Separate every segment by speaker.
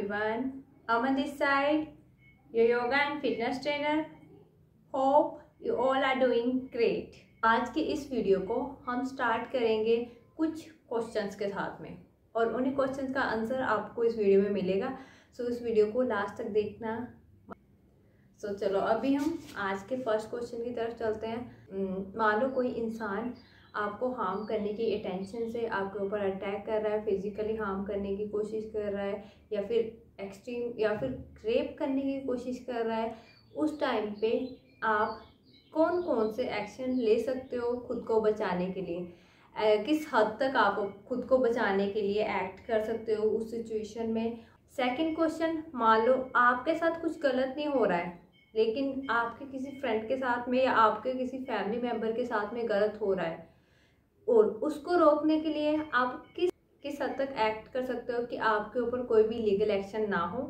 Speaker 1: everyone. Aman this side, your yoga and fitness trainer. Hope you all are doing great. आज की इस video को हम start करेंगे कुछ क्वेश्चंस के साथ में और उन्हीं क्वेश्चंस का आंसर आपको इस वीडियो में मिलेगा। सो इस वीडियो को लास्ट तक देखना। सो चलो अभी हम आज के फर्स्ट क्वेश्चन की तरफ चलते हैं। मान लो कोई इंसान आपको हार्म करने की इंटेंशन से आपके ऊपर अटैक कर रहा है, फिजिकली हार्म करने की कोशिश कर रहा है या फिर एक्सट्रीम या फिर रेप करने की कोशिश कर रहा है। उस टाइम पे आप कौन कौन से एक्शन ले सकते हो खुद को बचाने के लिए, किस हद तक आप खुद को बचाने के लिए एक्ट कर सकते हो उस सिचुएशन में। सेकंड क्वेश्चन, मान लो आपके साथ कुछ गलत नहीं हो रहा है लेकिन आपके किसी फ्रेंड के साथ में या आपके किसी फैमिली मेम्बर के साथ में गलत हो रहा है और उसको रोकने के लिए आप किस हद तक एक्ट कर सकते हो कि आपके ऊपर कोई भी लीगल एक्शन ना हो।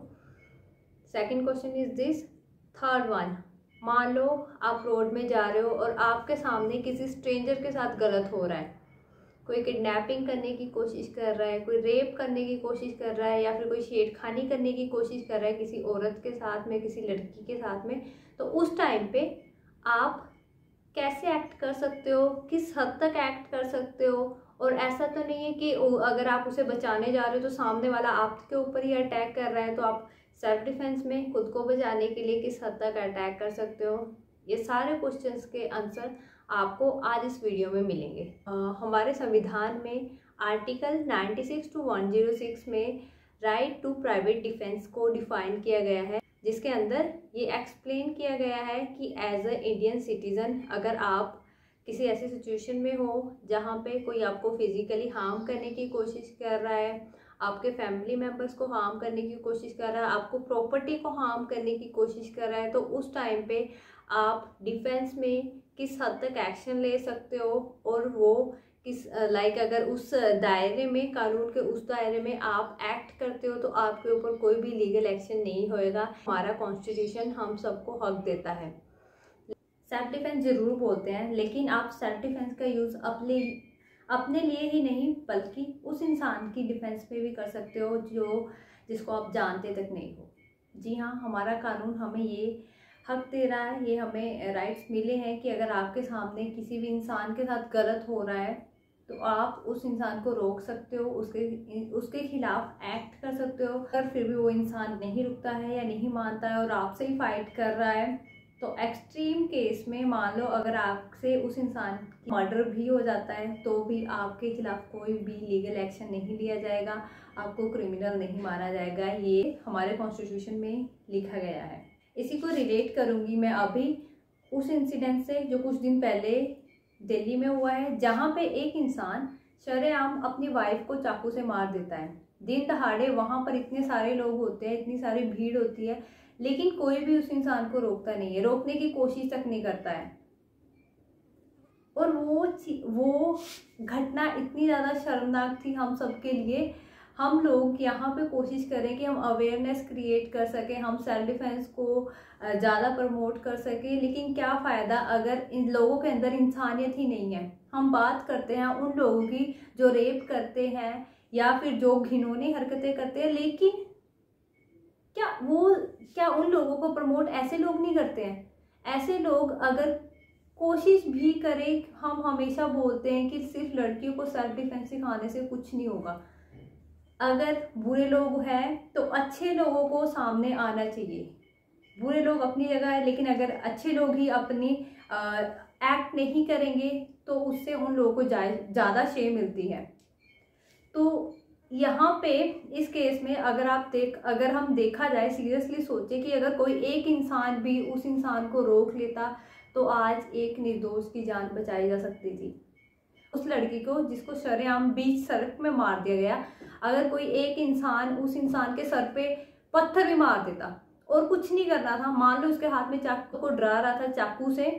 Speaker 1: Second question is this. Third one, मान लो आप रोड में जा रहे हो और आपके सामने किसी स्ट्रेंजर के साथ गलत हो रहा है, कोई किडनैपिंग करने की कोशिश कर रहा है, कोई रेप करने की कोशिश कर रहा है या फिर कोई छेड़खानी करने की कोशिश कर रहा है किसी औरत के साथ में, किसी लड़की के साथ में। तो उस टाइम पे आप कैसे एक्ट कर सकते हो, किस हद तक एक्ट कर सकते हो। और ऐसा तो नहीं है कि अगर आप उसे बचाने जा रहे हो तो सामने वाला आपके ऊपर ही अटैक कर रहा है, तो आप सेल्फ डिफेंस में खुद को बचाने के लिए किस हद तक अटैक कर सकते हो। ये सारे क्वेश्चंस के आंसर आपको आज इस वीडियो में मिलेंगे। हमारे संविधान में आर्टिकल 96 to 106 में राइट टू प्राइवेट डिफेंस को डिफाइन किया गया है, जिसके अंदर ये एक्सप्लेन किया गया है कि एज अ इंडियन सिटीज़न अगर आप किसी ऐसी सिचुएशन में हो जहाँ पे कोई आपको फिजिकली हार्म करने की कोशिश कर रहा है, आपके फैमिली मेम्बर्स को हार्म करने की कोशिश कर रहा है, आपको प्रॉपर्टी को हार्म करने की कोशिश कर रहा है, तो उस टाइम पे आप डिफेंस में किस हद तक एक्शन ले सकते हो और वो किस अगर उस दायरे में, कानून के उस दायरे में आप एक्ट करते हो तो आपके ऊपर कोई भी लीगल एक्शन नहीं होएगा। हमारा कॉन्स्टिट्यूशन हम सबको हक देता है। सेल्फ डिफेंस ज़रूर बोलते हैं लेकिन आप सेल्फ डिफेंस का यूज़ अपने लिए ही नहीं बल्कि उस इंसान की डिफेंस में भी कर सकते हो जिसको आप जानते तक नहीं हो। जी हाँ, हमारा कानून हमें ये हक दे रहा है, ये हमें राइट्स मिले हैं कि अगर आपके सामने किसी भी इंसान के साथ गलत हो रहा है तो आप उस इंसान को रोक सकते हो, उसके खिलाफ एक्ट कर सकते हो। अगर फिर भी वो इंसान नहीं रुकता है या नहीं मानता है और आपसे ही फाइट कर रहा है तो एक्सट्रीम केस में मान लो अगर आपसे उस इंसान की मर्डर भी हो जाता है तो भी आपके खिलाफ कोई भी लीगल एक्शन नहीं लिया जाएगा, आपको क्रिमिनल नहीं माना जाएगा। ये हमारे कॉन्स्टिट्यूशन में लिखा गया है। इसी को रिलेट करूंगी मैं अभी उस इंसिडेंट से जो कुछ दिन पहले दिल्ली में हुआ है, जहाँ पे एक इंसान शरेआम अपनी वाइफ को चाकू से मार देता है। दिन दहाड़े वहाँ पर इतने सारे लोग होते हैं, इतनी सारी भीड़ होती है, लेकिन कोई भी उस इंसान को रोकता नहीं है, रोकने की कोशिश तक नहीं करता है। और वो घटना इतनी ज़्यादा शर्मनाक थी हम सबके लिए। हम लोग यहाँ पे कोशिश करें कि हम अवेयरनेस क्रिएट कर सकें, हम सेल्फ डिफेंस को ज़्यादा प्रमोट कर सकें, लेकिन क्या फ़ायदा अगर इन लोगों के अंदर इंसानियत ही नहीं है। हम बात करते हैं उन लोगों की जो रेप करते हैं या फिर जो घिनौनी हरकतें करते हैं, लेकिन क्या उन लोगों को प्रमोट ऐसे लोग नहीं करते हैं। ऐसे लोग अगर कोशिश भी करें, हम हमेशा बोलते हैं कि सिर्फ लड़कियों को सेल्फ डिफेंस सिखाने से कुछ नहीं होगा। अगर बुरे लोग हैं तो अच्छे लोगों को सामने आना चाहिए। बुरे लोग अपनी जगह है, लेकिन अगर अच्छे लोग ही अपनी एक्ट नहीं करेंगे तो उससे उन लोगों को ज़्यादा शेम मिलती है। तो यहाँ पे इस केस में अगर हम देखा जाए, सीरियसली सोचे कि अगर कोई एक इंसान भी उस इंसान को रोक लेता तो आज एक निर्दोष की जान बचाई जा सकती थी। उस लड़की को जिसको शरेआम बीच सड़क में मार दिया गया, अगर कोई एक इंसान उस इंसान के सर पे पत्थर भी मार देता और कुछ नहीं करना था, मान लो उसके हाथ में चाकू को डरा रहा था चाकू से,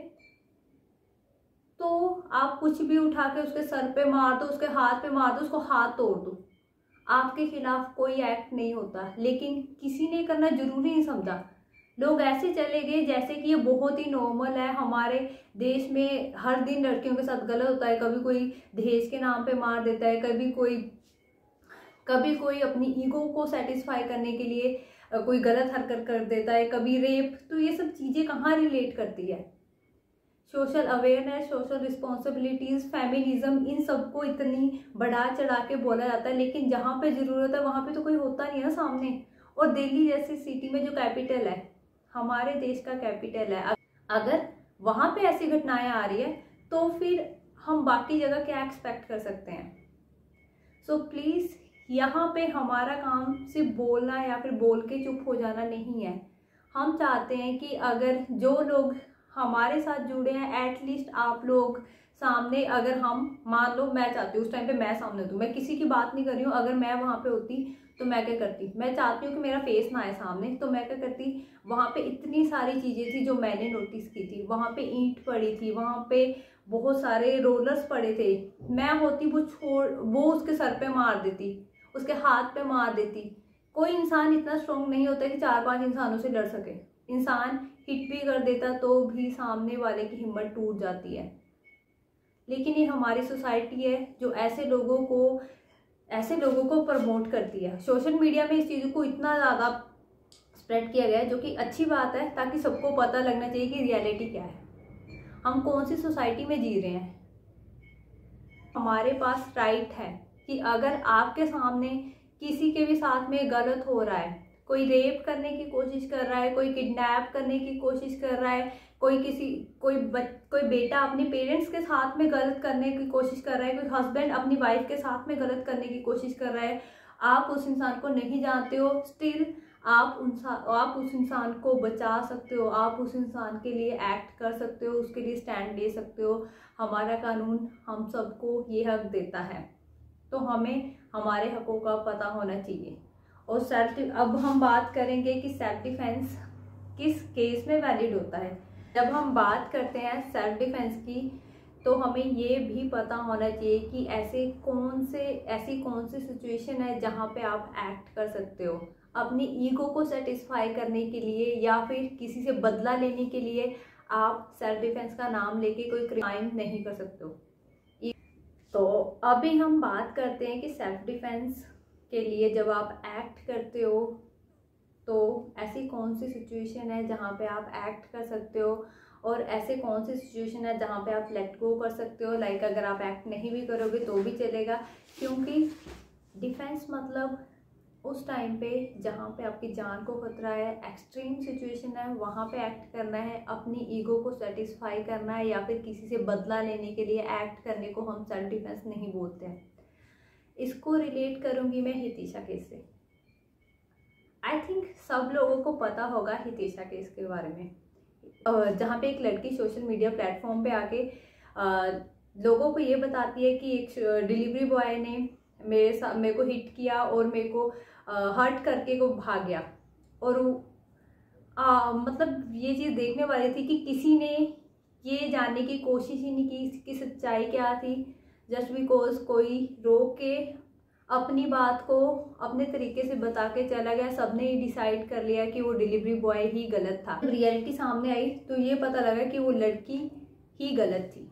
Speaker 1: तो आप कुछ भी उठा के उसके सर पे मार दो, उसके हाथ पे मार दो, उसको हाथ तोड़ दो, आपके खिलाफ कोई एक्ट नहीं होता। लेकिन किसी ने करना जरूरी नहीं समझा। लोग ऐसे चले गए जैसे कि ये बहुत ही नॉर्मल है। हमारे देश में हर दिन लड़कियों के साथ गलत होता है, कभी कोई दहेज के नाम पे मार देता है, कभी कोई कभी कोई अपनी ईगो को सेटिस्फाई करने के लिए कोई गलत हरकत कर देता है, कभी रेप। तो ये सब चीज़ें कहाँ रिलेट करती है? Social awareness, social responsibilities, feminism, इन सबको इतनी बढ़ा चढ़ा के बोला जाता है, लेकिन जहाँ पे ज़रूरत है वहाँ पे तो कोई होता नहीं है ना सामने। और दिल्ली जैसी सिटी में जो कैपिटल है, हमारे देश का कैपिटल है, अगर वहाँ पे ऐसी घटनाएं आ रही है तो फिर हम बाकी जगह क्या एक्सपेक्ट कर सकते हैं? सो प्लीज़ यहाँ पे हमारा काम सिर्फ बोलना या फिर बोल के चुप हो जाना नहीं है। हम चाहते हैं कि अगर जो लोग हमारे साथ जुड़े हैं, एटलीस्ट आप लोग सामने, अगर हम मान लो, मैं चाहती हूँ उस टाइम पे मैं सामने दूँ, मैं किसी की बात नहीं कर रही हूँ, अगर मैं वहाँ पे होती तो मैं क्या करती? मैं चाहती हूँ कि मेरा फेस ना आए सामने, तो मैं क्या करती? वहाँ पे इतनी सारी चीज़ें थी जो मैंने नोटिस की थी। वहाँ पे ईंट पड़ी थी, वहाँ पे बहुत सारे रोलर्स पड़े थे, मैं होती वो उसके सर पे मार देती, उसके हाथ पे मार देती। कोई इंसान इतना स्ट्रॉन्ग नहीं होता कि 4-5 इंसानों से लड़ सके। इंसान हिट भी कर देता तो भी सामने वाले की हिम्मत टूट जाती है। लेकिन ये हमारी सोसाइटी है जो ऐसे लोगों को प्रमोट करती है। सोशल मीडिया में इस चीज़ को इतना ज़्यादा स्प्रेड किया गया है, जो कि अच्छी बात है, ताकि सबको पता लगना चाहिए कि रियलिटी क्या है, हम कौन सी सोसाइटी में जी रहे हैं। हमारे पास राइट है कि अगर आपके सामने किसी के भी साथ में गलत हो रहा है, कोई रेप करने की कोशिश कर रहा है, कोई किडनैप करने की कोशिश कर रहा है, कोई बेटा अपने पेरेंट्स के साथ में गलत करने की कोशिश कर रहा है, कोई हस्बैंड अपनी वाइफ के साथ में गलत करने की कोशिश कर रहा है, आप उस इंसान को नहीं जानते हो, स्टिल आप उस इंसान को बचा सकते हो, आप उस इंसान के लिए एक्ट कर सकते हो, उसके लिए स्टैंड ले सकते हो। हमारा कानून हम सबको ये हक देता है, तो हमें हमारे हकों का पता होना चाहिए। और अब हम बात करेंगे कि सेल्फ डिफेंस किस केस में वैलिड होता है। जब हम बात करते हैं सेल्फ डिफेंस की, तो हमें ये भी पता होना चाहिए कि ऐसी कौन सी सिचुएशन है जहाँ पे आप एक्ट कर सकते हो अपनी ईगो को सेटिस्फाई करने के लिए, या फिर किसी से बदला लेने के लिए। आप सेल्फ डिफेंस का नाम लेके कोई क्राइम नहीं कर सकते हो। तो अभी हम बात करते हैं कि सेल्फ डिफेंस के लिए जब आप एक्ट करते हो तो ऐसी कौन सी सिचुएशन है जहाँ पे आप एक्ट कर सकते हो, और ऐसे कौन सी सिचुएशन है जहाँ पे आप लेट गो कर सकते हो। लाइक अगर आप एक्ट नहीं भी करोगे तो भी चलेगा, क्योंकि डिफेंस मतलब उस टाइम पे जहाँ पे आपकी जान को खतरा है, एक्सट्रीम सिचुएशन है, वहाँ पे एक्ट करना है, अपनी ईगो को सेटिस्फाई करना है, या फिर किसी से बदला लेने के लिए एक्ट करने को हम सेल्फ डिफेंस नहीं बोलते हैं। इसको रिलेट करूँगी मैं हितिशा केस से। आई थिंक सब लोगों को पता होगा हितिशा केस के बारे में, जहाँ पे एक लड़की सोशल मीडिया प्लेटफॉर्म पे आके लोगों को ये बताती है कि एक डिलीवरी बॉय ने मेरे को हिट किया और मेरे को हर्ट करके को भाग गया। और मतलब ये चीज़ देखने वाली थी कि किसी ने ये जानने की कोशिश ही नहीं की इसकी सच्चाई क्या थी, जस्ट बिकॉज कोई रोक के अपनी बात को अपने तरीके से बता के चला गया। सबने ही डिसाइड कर लिया कि वो डिलीवरी बॉय ही गलत था। रियलिटी सामने आई तो ये पता लगा कि वो लड़की ही गलत थी।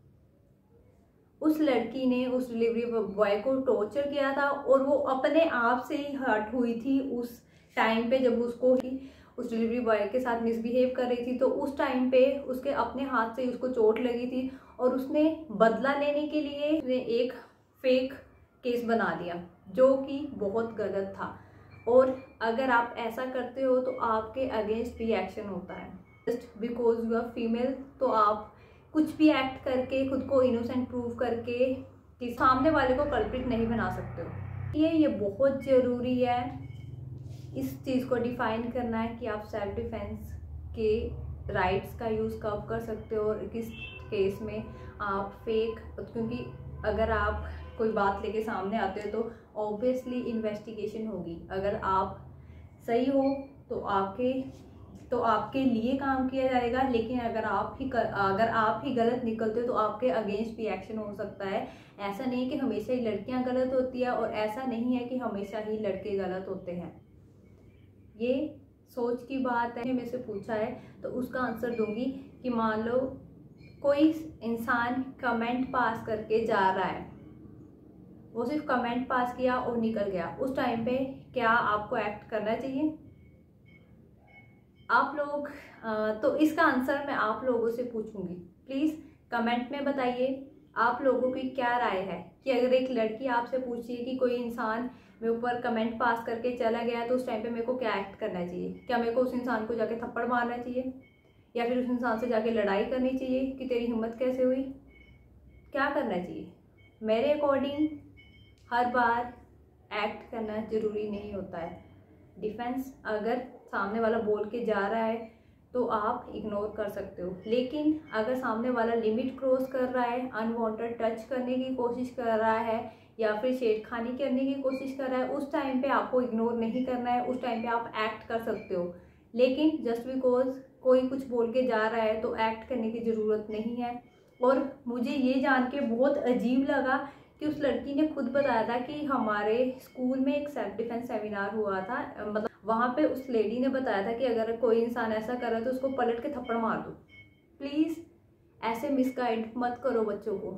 Speaker 1: उस लड़की ने उस डिलीवरी बॉय को टॉर्चर किया था, और वो अपने आप से ही हर्ट हुई थी उस टाइम पे जब उसको उस डिलीवरी बॉय के साथ मिसबिहेव कर रही थी। तो उस टाइम पे उसके अपने हाथ से उसको चोट लगी थी, और उसने बदला लेने के लिए उसने एक फेक केस बना दिया, जो कि बहुत गलत था। और अगर आप ऐसा करते हो तो आपके अगेंस्ट भी एक्शन होता है। Just because you are female तो आप कुछ भी एक्ट करके खुद को इनोसेंट प्रूव करके कि सामने वाले को कल्प्रिट नहीं बना सकते हो। ये बहुत ज़रूरी है इस चीज़ को डिफाइन करना है कि आप सेल्फ डिफेंस के राइट्स का यूज़ कब कर सकते हो और किस केस में आप फेक। क्योंकि अगर आप कोई बात लेके सामने आते हो तो ऑब्वियसली इन्वेस्टिगेशन होगी। अगर आप सही हो तो आपके लिए काम किया जाएगा, लेकिन अगर आप ही गलत निकलते हो तो आपके अगेंस्ट भी एक्शन हो सकता है। ऐसा नहीं कि हमेशा ही लड़कियां गलत होती है, और ऐसा नहीं है कि हमेशा ही लड़के गलत होते हैं। ये सोच की बात है। मेरे से पूछा है तो उसका आंसर दूंगी कि मान लो कोई इंसान कमेंट पास करके जा रहा है वो सिर्फ कमेंट पास किया और निकल गया, उस टाइम पे क्या आपको एक्ट करना चाहिए? आप लोग तो इसका आंसर मैं आप लोगों से पूछूंगी। प्लीज़ कमेंट में बताइए आप लोगों की क्या राय है कि अगर एक लड़की आपसे पूछी कि कोई इंसान मेरे ऊपर कमेंट पास करके चला गया तो उस टाइम पे मेरे को क्या एक्ट करना चाहिए? क्या मेरे को उस इंसान को जाके थप्पड़ मारना चाहिए या फिर उस इंसान से जाके लड़ाई करनी चाहिए कि तेरी हिम्मत कैसे हुई? क्या करना चाहिए? मेरे अकॉर्डिंग हर बार एक्ट करना ज़रूरी नहीं होता है। डिफेंस अगर सामने वाला बोल के जा रहा है तो आप इग्नोर कर सकते हो, लेकिन अगर सामने वाला लिमिट क्रॉस कर रहा है, अनवांटेड टच करने की कोशिश कर रहा है या फिर छेड़खानी करने की कोशिश कर रहा है, उस टाइम पे आपको इग्नोर नहीं करना है। उस टाइम पे आप एक्ट कर सकते हो, लेकिन जस्ट बिकॉज कोई कुछ बोल के जा रहा है तो एक्ट करने की ज़रूरत नहीं है। और मुझे ये जान के बहुत अजीब लगा कि उस लड़की ने खुद बताया था कि हमारे स्कूल में एक सेल्फ डिफेंस सेमिनार हुआ था, मतलब वहाँ पे उस लेडी ने बताया था कि अगर कोई इंसान ऐसा कर रहा है तो उसको पलट के थप्पड़ मार दो। प्लीज़ ऐसे मिसगाइड मत करो बच्चों को,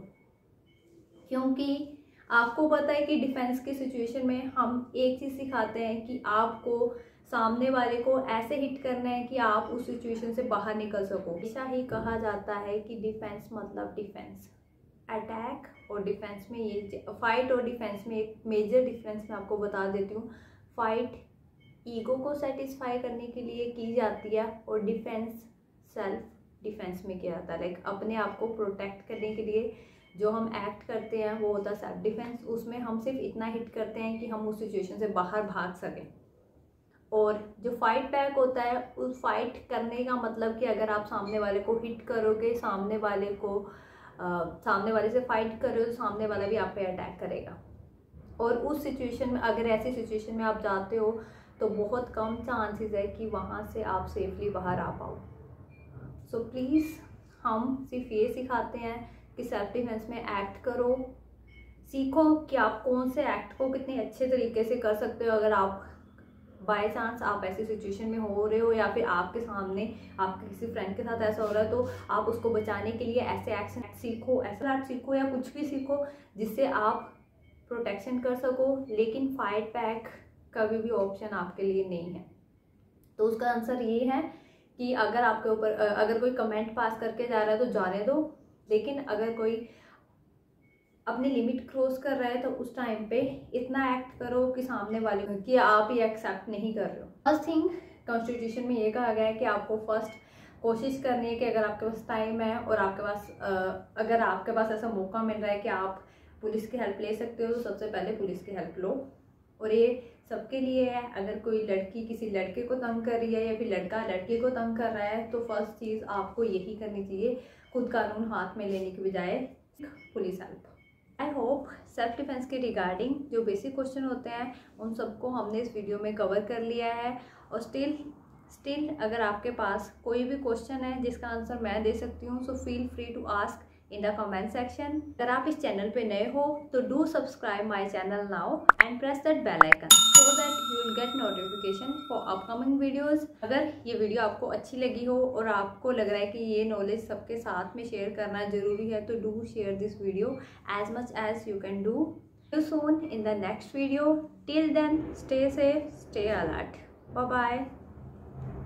Speaker 1: क्योंकि आपको पता है कि डिफेंस की सिचुएशन में हम एक चीज़ सिखाते हैं कि आपको सामने वाले को ऐसे हिट करना है कि आप उस सिचुएशन से बाहर निकल सको। ऐसा ही कहा जाता है कि डिफेंस मतलब डिफेंस, अटैक और डिफेंस में ये फाइट और डिफेंस में एक मेजर डिफरेंस मैं आपको बता देती हूँ। फाइट ईगो को सेटिस्फाई करने के लिए की जाती है और डिफेंस सेल्फ डिफेंस में किया जाता है। लाइक अपने आप को प्रोटेक्ट करने के लिए जो हम एक्ट करते हैं वो होता है सेल्फ डिफेंस। उसमें हम सिर्फ इतना हिट करते हैं कि हम उस सिचुएशन से बाहर भाग सकें। और जो फाइट बैक होता है, उस फाइट करने का मतलब कि अगर आप सामने वाले को हिट करोगे, सामने वाले से फाइट कर रहे हो तो सामने वाला भी आप पे अटैक करेगा। और उस सिचुएशन में अगर ऐसी सिचुएशन में आप जाते हो तो बहुत कम चांसेस है कि वहाँ से आप सेफली बाहर आ पाओ। सो प्लीज़ हम सिर्फ ये सिखाते हैं कि सेल्फ डिफेंस में एक्ट करो, सीखो कि आप कौन से एक्ट को कितने अच्छे तरीके से कर सकते हो। अगर आप बाय चांस आप ऐसी सिचुएशन में हो रहे हो या फिर आपके सामने आपके किसी फ्रेंड के साथ ऐसा हो रहा है तो आप उसको बचाने के लिए ऐसे एक्शन सीखो, ऐसा एक्ट सीखो या कुछ भी सीखो जिससे आप प्रोटेक्शन कर सको। लेकिन फाइट बैक कभी भी ऑप्शन आपके लिए नहीं है। तो उसका आंसर ये है कि अगर आपके ऊपर अगर कोई कमेंट पास करके जा रहा है तो जाने दो, लेकिन अगर कोई अपनी लिमिट क्रॉस कर रहा है तो उस टाइम पे इतना एक्ट करो कि सामने वाले कि आप ये एक्सेप्ट नहीं कर रहे हो। फर्स्ट थिंग, कॉन्स्टिट्यूशन में ये कहा गया है कि आपको फर्स्ट कोशिश करनी है कि अगर आपके पास टाइम है और आपके पास अगर आपके पास ऐसा मौका मिल रहा है कि आप पुलिस की हेल्प ले सकते हो तो सबसे पहले पुलिस की हेल्प लो। और ये सबके लिए है। अगर कोई लड़की किसी लड़के को तंग कर रही है या फिर लड़का लड़के को तंग कर रहा है तो फर्स्ट चीज़ आपको यही करनी चाहिए, खुद कानून हाथ में लेने की बजाय police help. I hope self defence के रिगार्डिंग जो बेसिक क्वेश्चन होते हैं उन सबको हमने इस वीडियो में कवर कर लिया है। और स्टिल अगर आपके पास कोई भी क्वेश्चन है जिसका आंसर मैं दे सकती हूँ, so feel free to ask in the comment section. अगर आप इस चैनल पे नए हो तो do subscribe my channel now and press that bell icon so that you will get notification for upcoming videos. अगर ये वीडियो आपको अच्छी लगी हो और आपको लग रहा है कि ये नॉलेज सबके साथ में शेयर करना जरूरी है तो do share this video as much as you can do. See you soon in the next video. Till then, stay safe, stay alert. Bye bye.